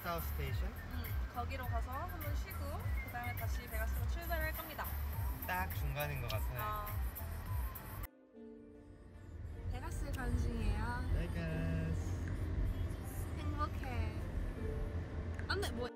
Lifestyle Station? 거기로 가서 한번 쉬고 그 다음에 다시 베가스로 출발할 겁니다. 딱 중간인 것 같아요. 베가스 가는 중이에요. 베가스. 행복해. 안돼 뭐?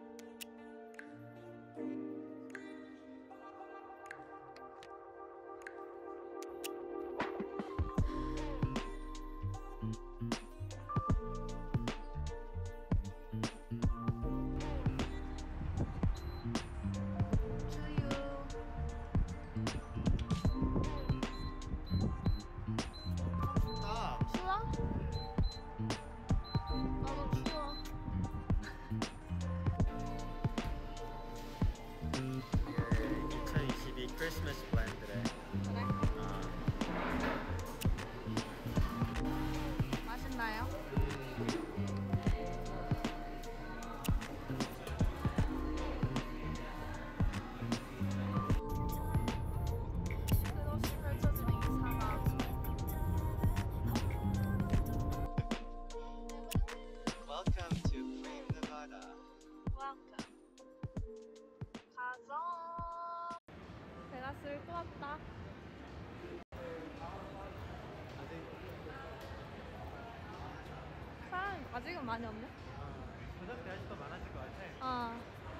크리스마스 플랜들에 그래? 맛있나요? 끝없이 펼쳐지는 이 사막. Welcome to Flame Nevada. Welcome. 가자. 베가스를 또 왔다. 사람 아직은 많이 없네? 저녁 때 아직도 많아질 것 같아.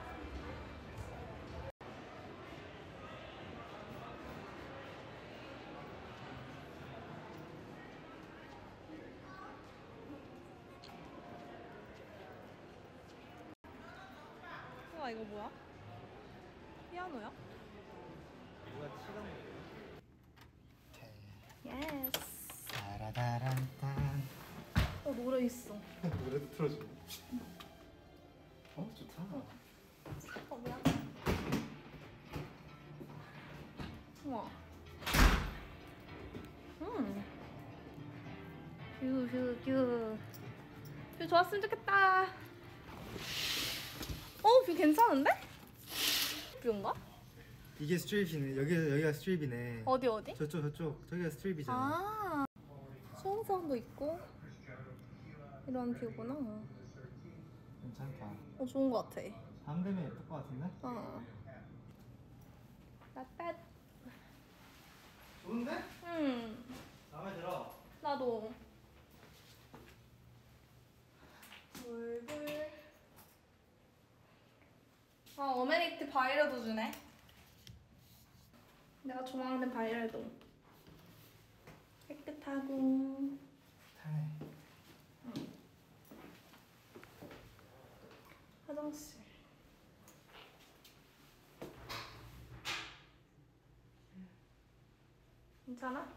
우와 이거 뭐야? 피아노야? 누가 치던 거예요? 예스. 따라다란딴. 노래 있어. 노래도 틀어줘. 좋다. 미안. 우와. 뷰 좋았으면 좋겠다. 뷰 괜찮은데? 뷰인가? 이게 스트립이네. 여기가 스트립이네. 어디? 저쪽. 저기가 스트립이잖아. 수영장도 있고 이런 뷰구나. 괜찮다. 좋은 것 같아. 밤 되면 예쁠 것 같은데? 나따. 좋은데? 마음에 들어. 나도. 물불. 어메니티 바이러도 주네. 내가 좋아하는 바이러도. 깨끗하고. 타네. 화장실. 괜찮아?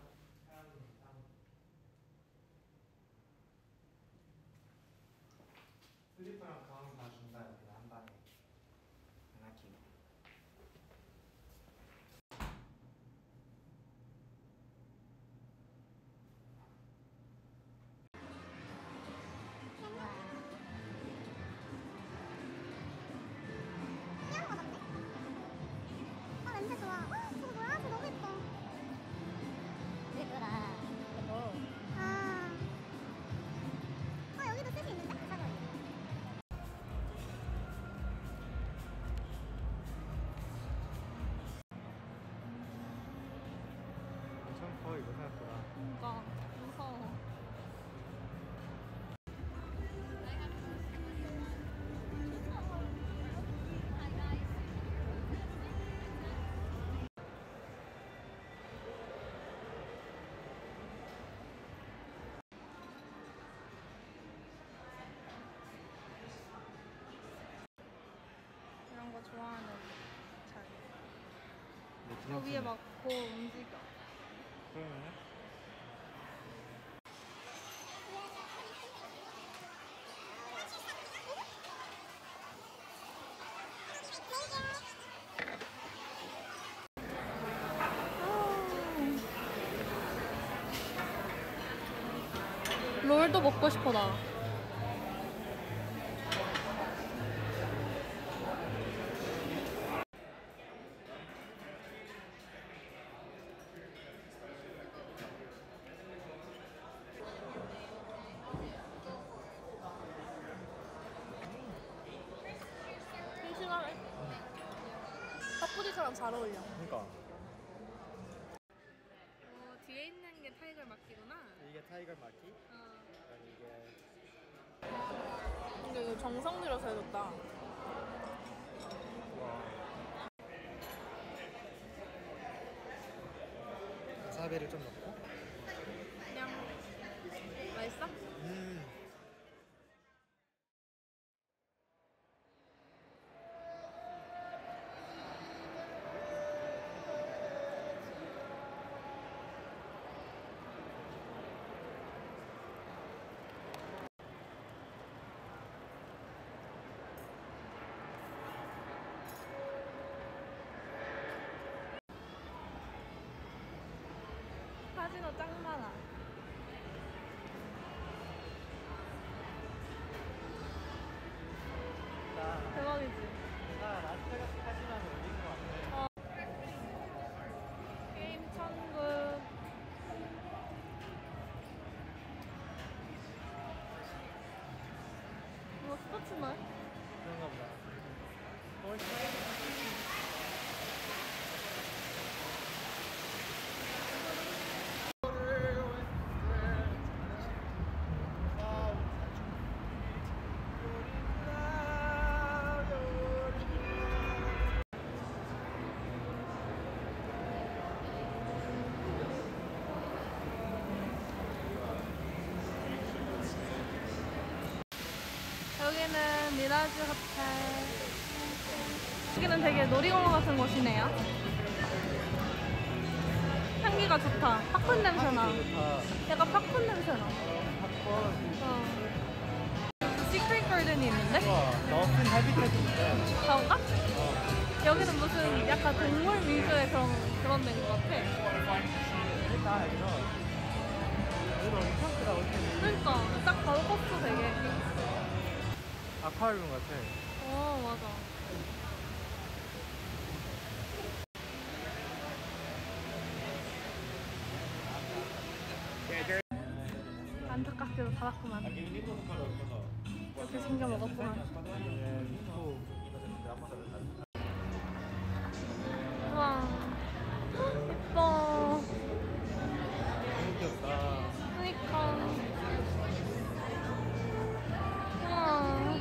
슬리퍼랑 가운 다 준다. 여기다 한 방에. 안 아끼고. 냄새 좋아. 저거 뭐야? 저거 너무 예뻐. 그거라. 이거. 여기도 쓸 수 있는데? 사장님. 엄청 커 이거 생각보다. 뭔가 무서워. 이런 거 좋아하는 자리. 저 위에 막 고 움직여. 그러면요? 롤도 먹고 싶어 나. 핑크랑 잘 어울려. 그러니까 뒤에 있는 게 타이거 마키구나. 이게 타이거 마키? 이게 근데 이거 정성 들여서 해줬다. 와사비를 좀 넣고. 그냥 맛있어? 카지노 짱 많아. 대박이지? 나 라스베가스 카지노는 어딘 것 같아. 게임 천국. 이거 스포츠만? 그런가 보다. 여기는 미라즈 호텔. 여기는 되게 놀이공원 같은 곳이네요. 향기가 좋다. 팝콘 냄새나. 좋다. 약간 팝콘 냄새나. 팝콘. 시크릿 가든이 있는데? 우와, 너큰 헤비테이트 있대. 가볼까? 여기는 무슨 약간 동물 위주의 그런 데인 것 같아. 일단 이거 엄청 크다. 어떻게 그러니까 딱 봐도 컸어 되게. 아쿠아리움 같아. 맞아. 안타깝게도 닫았구만. 이렇게 생겨 먹었구만. 우와, 예뻐. 너무 귀엽다. 그니까. 우와.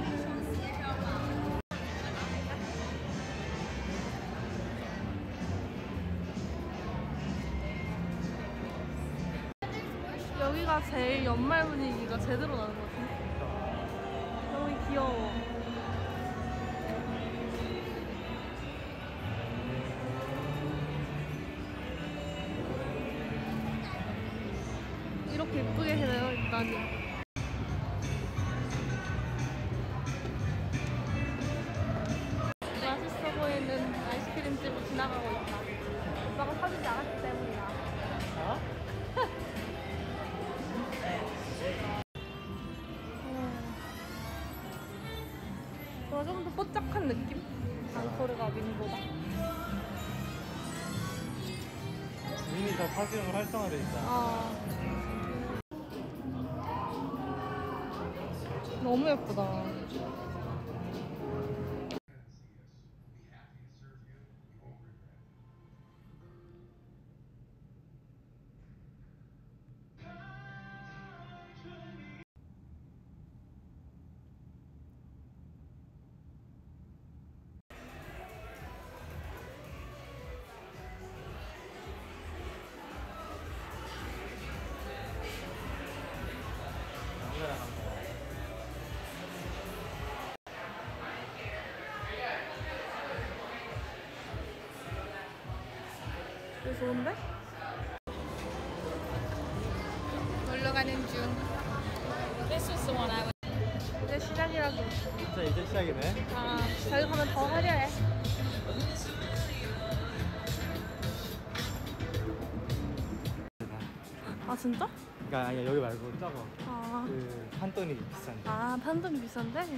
여기가 제일 연말 분위기가 제대로 나는 것 같아. 너무 귀여워. 이렇게 예쁘게 해요, 일단은. 맛있어 보이는 아이스크림집을 지나가고 있다. 오빠가 사주지 않았기 때문이다. 어? 뭔가 좀 더 뽀짝한 느낌? 앙코르가 민보다. 이미 다 카지노 활성화돼 있다. 너무 예쁘다. 되게 좋은데? 놀러 가는 중. 이제 시작이라고. 진짜 이제 시작이네. 저기 가면 더 화려해. 아 진짜? 그러니까 아니 여기 말고 저거. 아, 그 판돈이 비싼데. 판돈이 비싼데?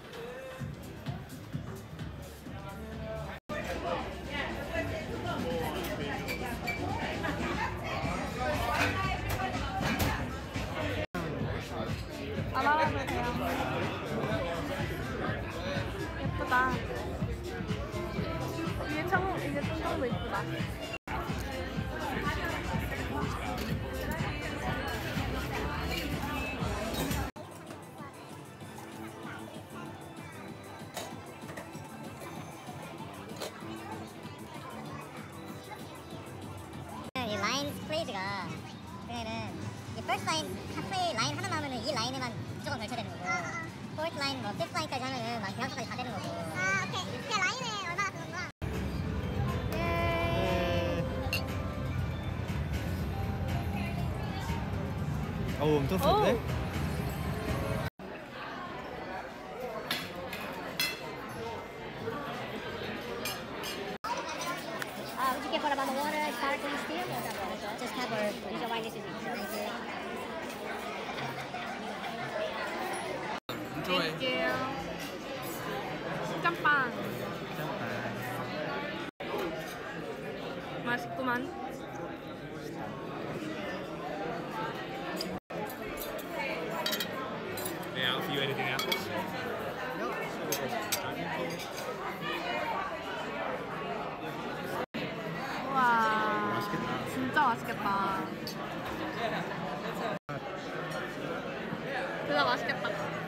안 알아도 돼요. 예쁘다. 이게 좀 더 너무 이쁘다. 이 라인 플레이즈가 그러면은 이 퍼스트 라인 하프웨이 라인 하나 나오면은 이 라인에만 무조건 걸쳐야 되는 거고 포르트 라인 뭐 피프트 라인까지 하면은 막 대학교까지 다 되는 거고. 아 오케이. 그냥 라인에 얼마나 드는구나. 어우, 엄청 센데? Would you get what about the water, sparkling steel? Just have or use wine this is 드릴게요. 짬빵. 맛있구만. May I offer you anything else? 우와. 진짜 맛있겠다. 진짜 맛있겠다.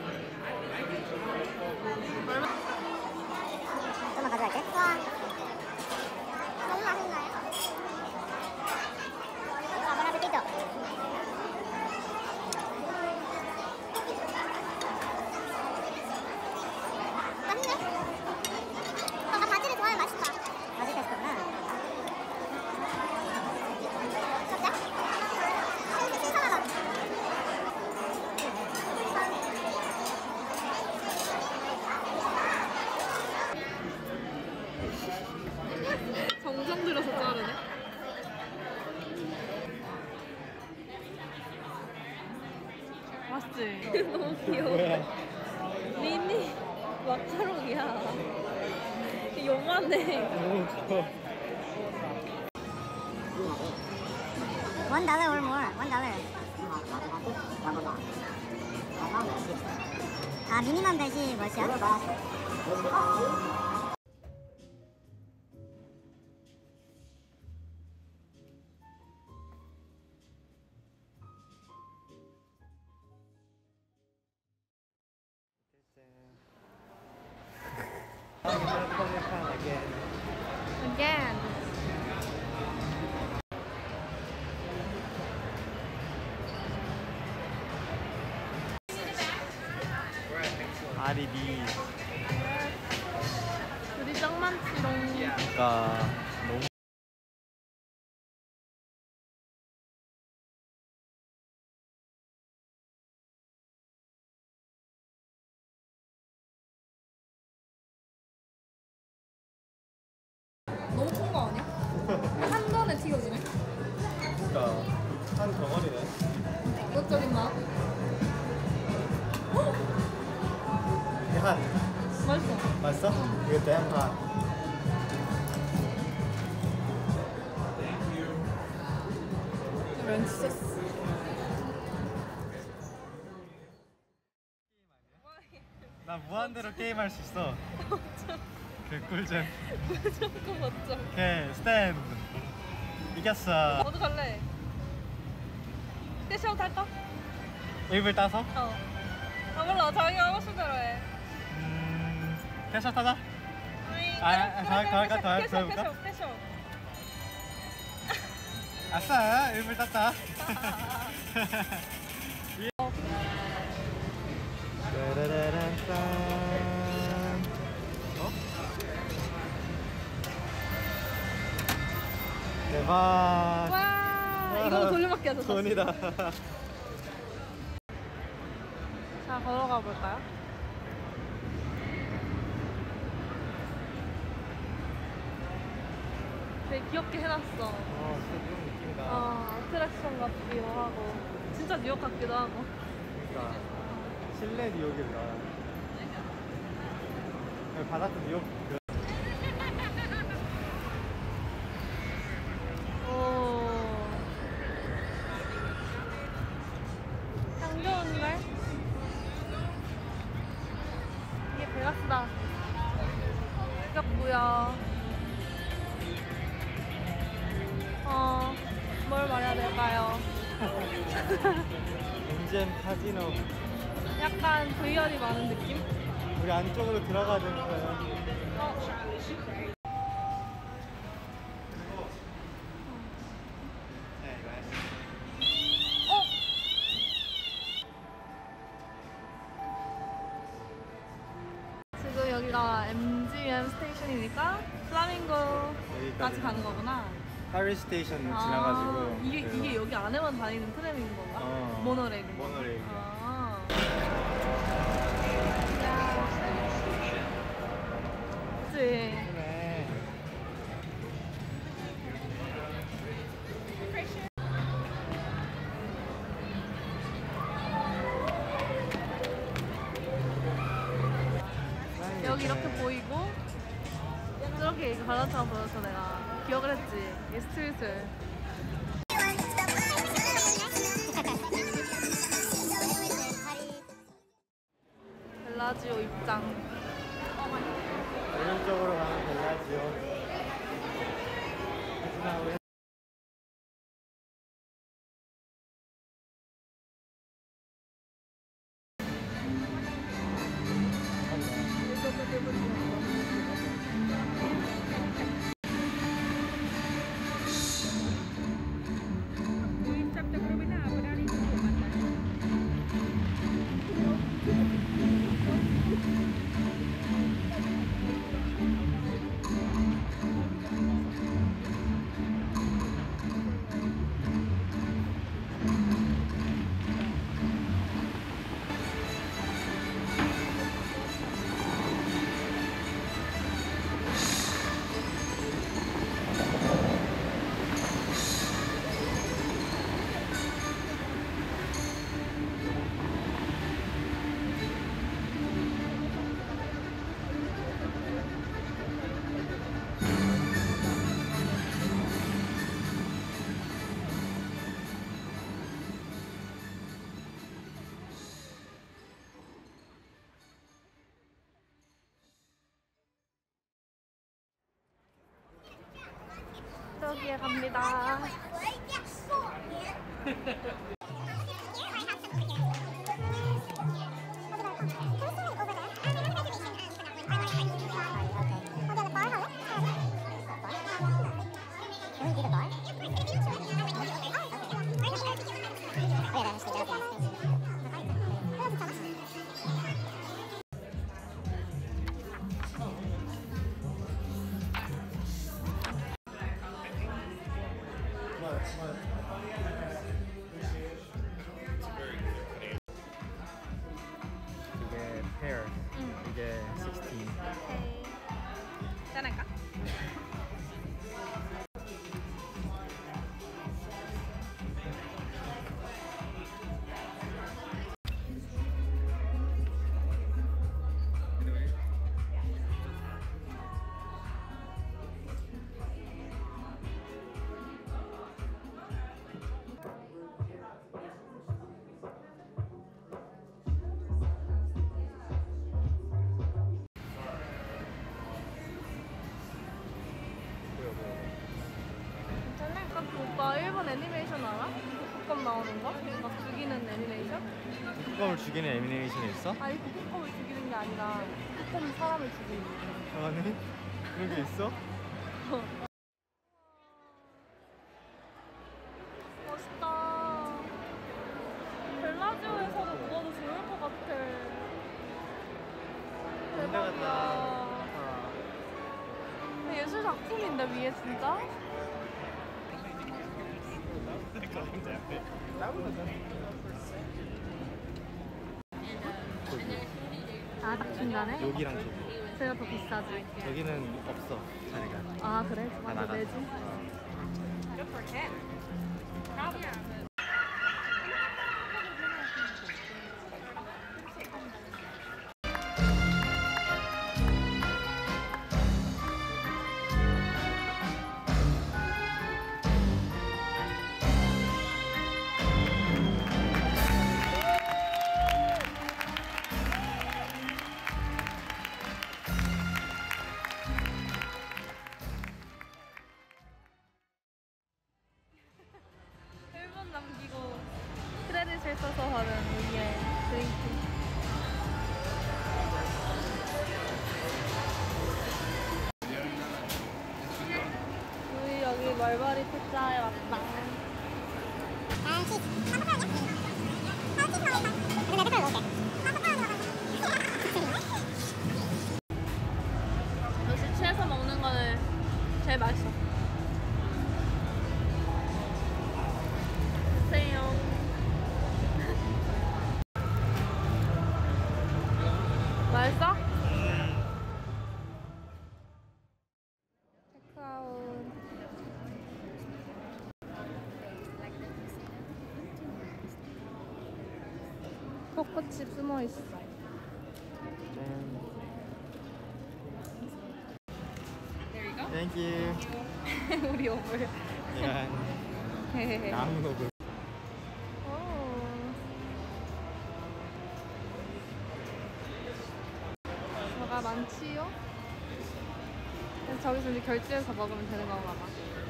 얼마? 좀만 가져갈게. 와. 너무 맛있나요? 아무나 비비죠. 맛있네. 나 바지를 좋아해. 맛있다. 바지 테스트구나. 어때? 신선하다. 정성 들여서 자르네. 맛있지? 너무 귀여워. 미니 마카롱이야. 요만해. 너무 커. $1 or more. $1. 아 미니멈 배시 몇이야? Again. 아리비. 우리 짱 많지롱. 그러니까 너무. 너무 큰 거 아니야? 한 번에 튀겨주네. 그러니까 한 덩어리네. 이것저것 나. 한. 맛있어. 맛있어? 이거 대한. 렌치 소스. 나 무한대로 게임할 수 있어. 그 꿀잼. 무조건 멋져. 오케이, 스탠드. 이겼어. 어디 갈래? 캐시아웃 할까? 입을 따서? 어. 아 몰라. 자기가 하고 싶은 대로 해. 캐샷 하자. 더 할까? 더 해볼까? 캐시아웃. 아싸, 입을 땄다. 어? 대박. 와, 이거 돌려받기 하자. 돈이다. 자, 걸어가 볼까요? 되게 귀엽게 해놨어. 진짜 이런 느낌이다. 어트랙션 같기도 하고, 진짜 뉴욕 같기도 하고. 그러니까 실내 뉴욕이다. 여기 바닥도 뉴욕. 오. 향 좋은걸? 이게 베가스다. 이게 뭐야? 될까요? MGM 카지노. 약간 VR이 많은 느낌? 우리 안쪽으로 들어가야 되는 거야. 지금 여기가 MGM 스테이션이니까 플라밍고까지 가는 거구나. 파리 스테이션 지나가지고. 이게 여기 안에만 다니는 트램인 건가? 모노레일. 모노레일. 아. 그치. 그래. 여기 이렇게 보이고 저렇게 이거 관람차가 보여서 내가 기억을 했지. 이 스트릿을. 벨라지오 입장. 오른쪽으로 가는 벨라지오. 저기에 갑니다. 이게 pear. 이게 16. 짠할까? 괜찮아? 그 오빠 일본 애니메이션 알아? 북극곰 나오는 거? 막 죽이는 애니메이션? 뚜껑을 죽이는 애니메이션이 있어? 아니 북극곰을 죽이는 게 아니라 북극곰이 사람을 죽이는 거. 아니? 그런 게 있어? 멋있다. 벨라지오에서도 누워도 좋을 것 같아. 대박이야. 근데 예술 작품인데 위에 진짜? 아, 딱 중간에? 여기랑 저기. 제가 더 비싸지. 여기는 없어 자리가. 아, 그래? 다 맞아, 나갔어. 내지. 드링크. 우리 여기 말바리 피자에 왔다. 역시 취해서 먹는 거는 제일 맛있어. 드세요. 맛있어? 체크아웃. 포크칩 숨어 있어. Thank you. 우리 오물. 이런 나무 노브. 뭐가 많지요? 그래서 저기서 이제 결제해서 먹으면 되는 건가 봐.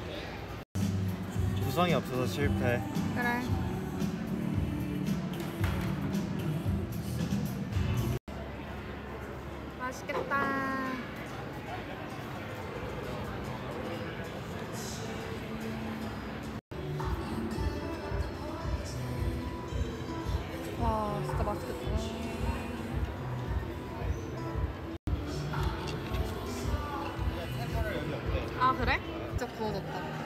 구성이 없어서 실패. 그래. 맛있겠다. 와, 진짜 맛있겠다. 아, 그래? 진짜 구워졌다.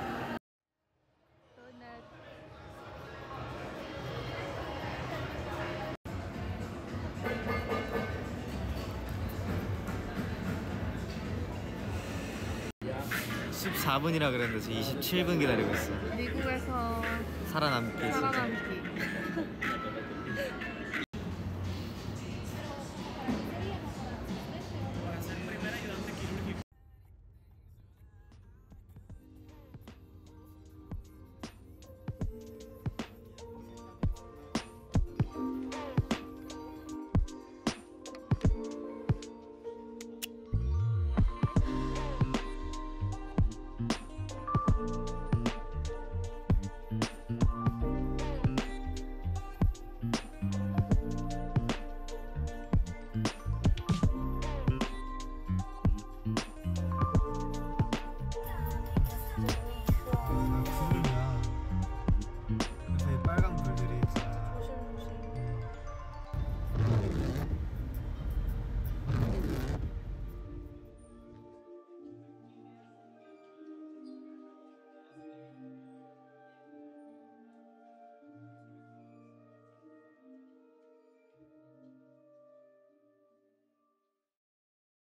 14분이라 그랬는데 지금 27분 기다리고 있어. 미국에서 살아남기. 살아남기.